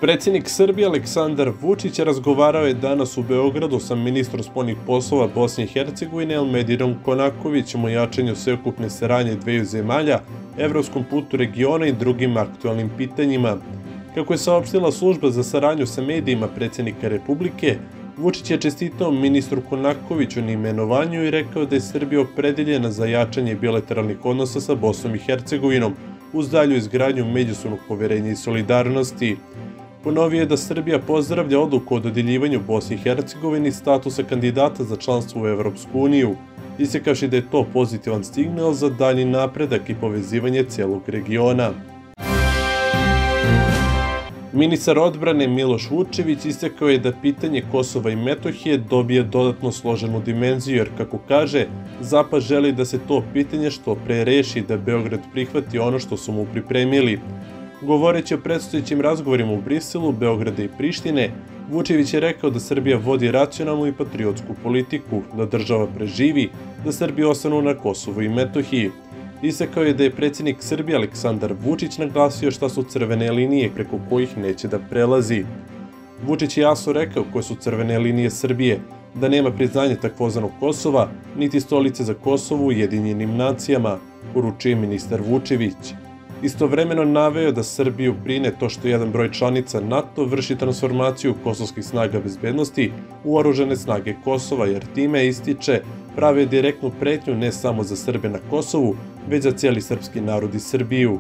Predsjednik Srbije Aleksandar Vučić razgovarao je danas u Beogradu sa ministrom spoljnih poslova Bosne i Hercegovine Elmedirom Konakovićem o jačanju sveukupne saradnje dveju zemalja, evropskom putu regiona i drugim aktualnim pitanjima. Kako je saopštila služba za saradnju sa medijima predsjednika Republike, Vučić je čestitao ministru Konakoviću na imenovanju i rekao da je Srbija opredeljena za jačanje bilateralnih odnosa sa Bosnom i Hercegovinom uz dalju izgradnju međusobnog poverenja i solidarnosti. Ponovio je da Srbija pozdravlja odluku o dodeljivanju Bosni i Hercegovini statusa kandidata za članstvo u Evropsku uniju, istakavši da je to pozitivan signal za dalji napredak i povezivanje celog regiona. Ministar odbrane Miloš Vučević istakao je da pitanje Kosova i Metohije dobije dodatno složenu dimenziju, jer, kako kaže, Zapad želi da se to pitanje što pre reši, da Beograd prihvati ono što su mu pripremili. Govoreći o predstojećim razgovorima u Briselu, Beograda i Prištine, Vučević je rekao da Srbija vodi racionalnu i patriotsku politiku, da država preživi, da Srbi ostanu na Kosovu i Metohiji. Istakao je da je predsjednik Srbije Aleksandar Vučić naglasio šta su crvene linije preko kojih neće da prelazi. Vučić je jasno rekao koje su crvene linije Srbije, da nema priznanja takozvanog Kosova, niti stolice za Kosovo u Ujedinjenim nacijama, poručio ministar Vučević. Istovremeno naveo da Srbiju brine to što jedan broj članica NATO vrši transformaciju kosovskih snaga bezbednosti u oružane snage Kosova, jer time, ističe, prave direktnu pretnju ne samo za Srbe na Kosovu, već za cijeli srpski narod i Srbiju.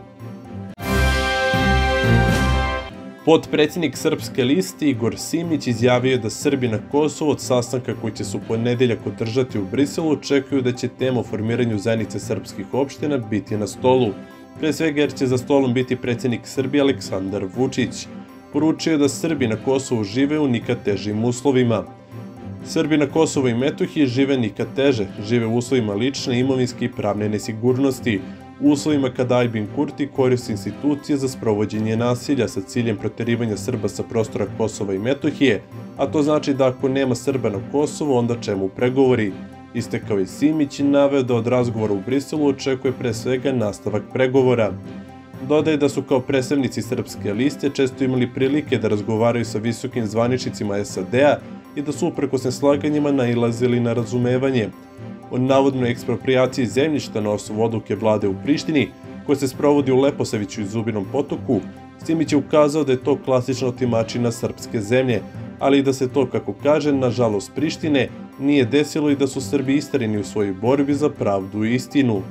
Potpredsjednik Srpske liste Igor Simić izjavio je da Srbi na Kosovu od sastanka koji će se u ponedeljak održati u Briselu očekuju da će tema o formiranju zajednice srpskih opština biti na stolu. Pre svega jer će za stolom biti predsjednik Srbije Aleksandar Vučić. Poručio je da Srbi na Kosovu žive u nikad težim uslovima. Srbi na Kosovu i Metohiji žive nikad teže, žive u uslovima lične, imovinske i pravne nesigurnosti, u uslovima kada Aljbin Kurti koristi institucije za sprovođenje nasilja sa ciljem proterivanja Srba sa prostora Kosova i Metohije, a to znači da ako nema Srba na Kosovu, onda čemu pregovori? Istakao je Simić i naveo da od razgovora u Briselu očekuje pre svega nastavak pregovora. Dodaje da su kao predstavnici Srpske liste često imali prilike da razgovaraju sa visokim zvaničnicima SAD-a i da su uprkos neslaganjima nailazili na razumevanje. O navodnoj eksproprijaciji zemljišta na osnovu odluke vlade u Prištini, koja se sprovodi u Leposaviću i Zubinom Potoku, Simić je ukazao da je to klasična otimačina srpske zemlje, ali i da se to, kako kaže, nažalost Prištine, nije desilo i da su Srbi istrajni u svojoj borbi za pravdu i istinu.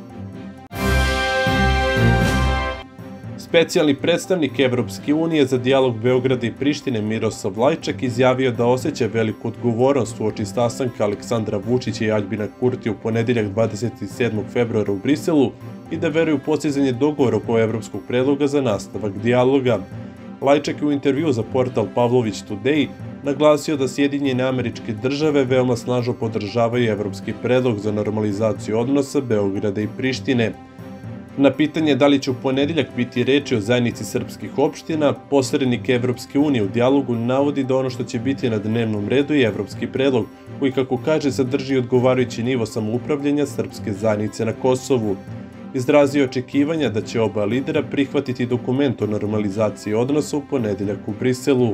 Specijalni predstavnik Evropske unije za dijalog Beograda i Prištine Miroslav Lajčak izjavio da osjeća veliku odgovornost uoči sastanka Aleksandra Vučića i Aljbina Kurtija u ponedeljak 27. februara u Briselu i da veruje u postizanje dogovora oko evropskog predloga za nastavak dijaloga. Lajčak je u intervju za portal Pavlović Today naglasio da Sjedinjene Američke Države veoma snažno podržavaju evropski predlog za normalizaciju odnosa Beograda i Prištine. Na pitanje da li će u ponedeljak biti reči o zajednici srpskih opština, posrednik Evropske unije u dijalogu navodi da ono što će biti na dnevnom redu je evropski predlog, koji, kako kaže, sadrži odgovarajući nivo samoupravljanja srpske zajednice na Kosovu. Izrazio očekivanja da će oba lidera prihvatiti dokument o normalizaciji odnosa u ponedeljak u Briselu.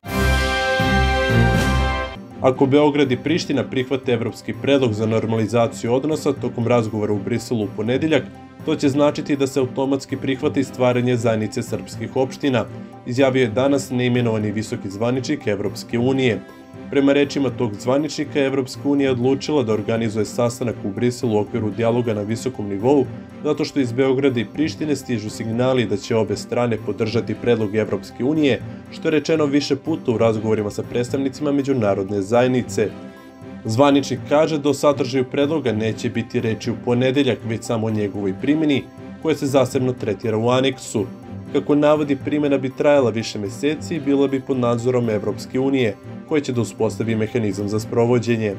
Ako Beograd i Priština prihvate evropski predlog za normalizaciju odnosa tokom razgovora u Briselu u ponedeljak, to će značiti da se automatski prihvati stvaranje zajednice srpskih opština, izjavio je danas neimenovani visoki zvaničnik Evropske unije. Prema rečima tog zvaničnika, Evropska unija je odlučila da organizuje sastanak u Briselu u okviru dijaloga na visokom nivou, zato što iz Beograda i Prištine stižu signali da će obe strane podržati predlog Evropske unije, što je rečeno više puta u razgovorima sa predstavnicima međunarodne zajednice. Zvaničnik kaže da o sadržaju predloga neće biti reči u ponedeljak, već samo o njegovoj primjeni, koja se zasebno tretira u aneksu. Kako navodi, primjena bi trajala više meseci i bila bi pod nadzorom Evropske unije, koja će da uspostavi mehanizam za sprovođenje.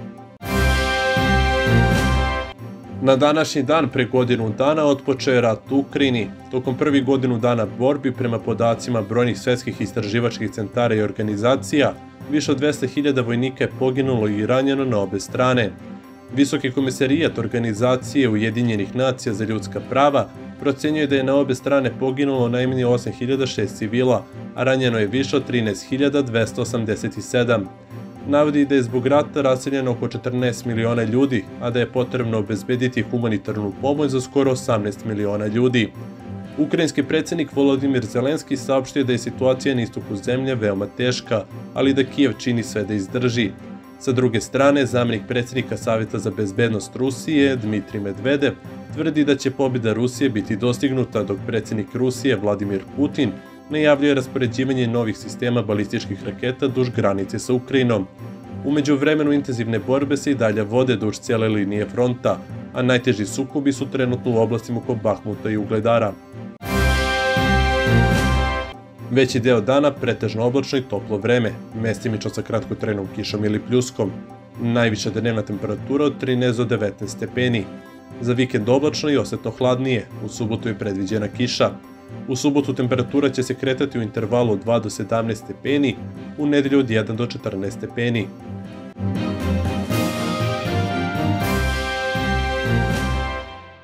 Na današnji dan pre godinu dana otpočeo je rat u Ukrajini. Tokom prvih godinu dana borbi, prema podacima brojnih svetskih istraživačkih centara i organizacija, više od 200.000 vojnika je poginulo i ranjeno na obe strane. Visoki komisarijat Organizacije Ujedinjenih nacija za ljudska prava Procenjuje da je na obe strane poginulo najmanje 8.006 civila, a ranjeno je više od 13.287. Navodi da je zbog rata raseljeno oko 14 miliona ljudi, a da je potrebno obezbediti humanitarnu pomoć za skoro 18 miliona ljudi. Ukrajinski predsjednik Volodimir Zelenski saopštio da je situacija na istoku zemlje veoma teška, ali da Kijev čini sve da izdrži. Sa druge strane, zamenik predsjednika Savjeta za bezbednost Rusije, Dmitrij Medvedev, tvrdi da će pobjeda Rusije biti dostignuta, dok predsjednik Rusije, Vladimir Putin, najavljuje raspoređivanje novih sistema balističkih raketa duž granice sa Ukrajinom. U međuvremenu intenzivne borbe se i dalje vode duž cijele linije fronta, a najteži sukobi su trenutno u oblastima oko Bahmuta i Ugledara. Veći deo dana pretežno oblačno i toplo vreme, mestimično sa kratkotrajnom kišom ili pljuskom. Najviša dnevna temperatura od 13 do 19 stepeni. Za vikend oblačno i osetno hladnije, u subotu je predviđena kiša. U subotu temperatura će se kretati u intervalu od 2 do 17 stepeni, u nedelju od 1 do 14 stepeni.